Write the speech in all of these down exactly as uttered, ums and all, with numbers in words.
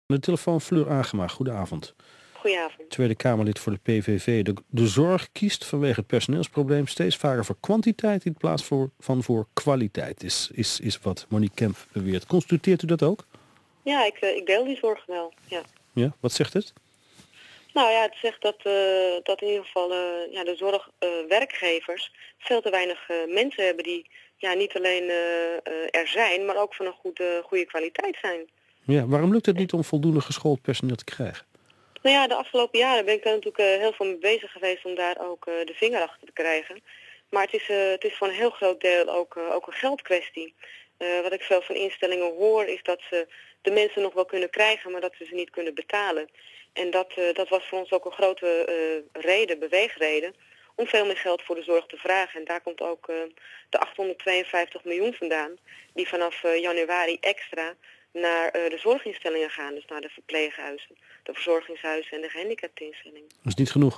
De telefoon Fleur Agema, goedenavond. Goedenavond. Tweede Kamerlid voor de P V V. De, de zorg kiest vanwege het personeelsprobleem steeds vaker voor kwantiteit in plaats voor, van voor kwaliteit, is, is, is wat Monique Kemp beweert. Constateert u dat ook? Ja, ik, ik deel die zorg wel, ja. Ja, wat zegt het? Nou ja, het zegt dat, uh, dat in ieder geval uh, ja, de zorgwerkgevers uh, veel te weinig uh, mensen hebben die ja, niet alleen uh, uh, er zijn, maar ook van een goede, goede kwaliteit zijn. Ja, waarom lukt het niet om voldoende geschoold personeel te krijgen? Nou ja, de afgelopen jaren ben ik daar natuurlijk uh, heel veel mee bezig geweest om daar ook uh, de vinger achter te krijgen. Maar het is, uh, het is voor een heel groot deel ook, uh, ook een geldkwestie. Uh, wat ik veel van instellingen hoor is dat ze de mensen nog wel kunnen krijgen, maar dat ze ze niet kunnen betalen. En dat, uh, dat was voor ons ook een grote uh, reden, beweegreden, om veel meer geld voor de zorg te vragen. En daar komt ook uh, de achthonderdtweeënvijftig miljoen vandaan, die vanaf uh, januari extra naar uh, de zorginstellingen gaan. Dus naar de verpleeghuizen, de verzorgingshuizen en de gehandicapteninstellingen. Dat is niet genoeg.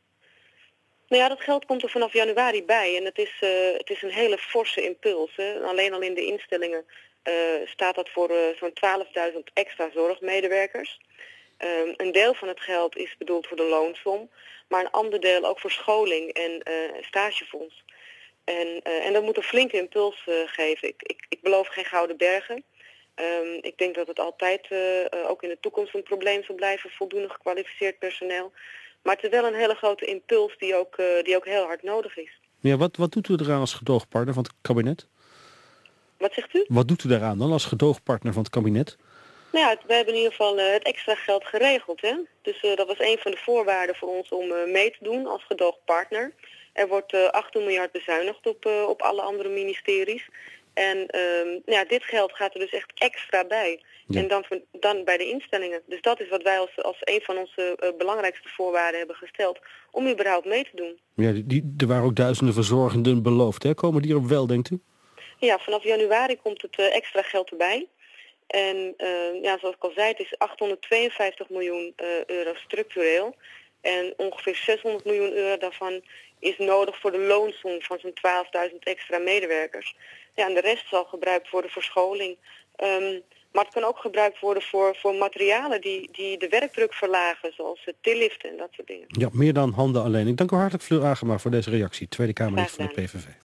Nou ja, dat geld komt er vanaf januari bij. En het is, uh, het is een hele forse impuls. Hè. Alleen al in de instellingen uh, staat dat voor uh, zo'n twaalfduizend extra zorgmedewerkers. Um, een deel van het geld is bedoeld voor de loonsom, maar een ander deel ook voor scholing en uh, stagefonds. En, uh, en dat moet een flinke impuls uh, geven. Ik, ik, ik beloof geen gouden bergen. Um, ik denk dat het altijd, uh, uh, ook in de toekomst, een probleem zal blijven, voldoende gekwalificeerd personeel. Maar het is wel een hele grote impuls die ook, uh, die ook heel hard nodig is. Ja, wat, wat doet u eraan als gedoogpartner van het kabinet? Wat zegt u? Wat doet u daaraan dan als gedoogpartner van het kabinet? Nou ja, we hebben in ieder geval uh, het extra geld geregeld. Hè? Dus uh, dat was een van de voorwaarden voor ons om uh, mee te doen als gedoogpartner. Er wordt uh, achttien miljard bezuinigd op, uh, op alle andere ministeries. En uh, ja, dit geld gaat er dus echt extra bij. Ja. En dan, dan bij de instellingen. Dus dat is wat wij als, als een van onze uh, belangrijkste voorwaarden hebben gesteld om überhaupt mee te doen. Ja, die, er waren ook duizenden verzorgenden beloofd. Hè? Komen die erop wel, denkt u? Ja, vanaf januari komt het uh, extra geld erbij. En uh, ja, zoals ik al zei, het is achthonderdtweeënvijftig miljoen uh, euro structureel. En ongeveer zeshonderd miljoen euro daarvan is nodig voor de loonsom van zo'n twaalfduizend extra medewerkers. Ja, en de rest zal gebruikt worden voor scholing. Um, maar het kan ook gebruikt worden voor, voor materialen die, die de werkdruk verlagen, zoals uh, tilliften en dat soort dingen. Ja, meer dan handen alleen. Ik dank u hartelijk, Fleur Agema, voor deze reactie. Tweede Kamerlid van de P V V.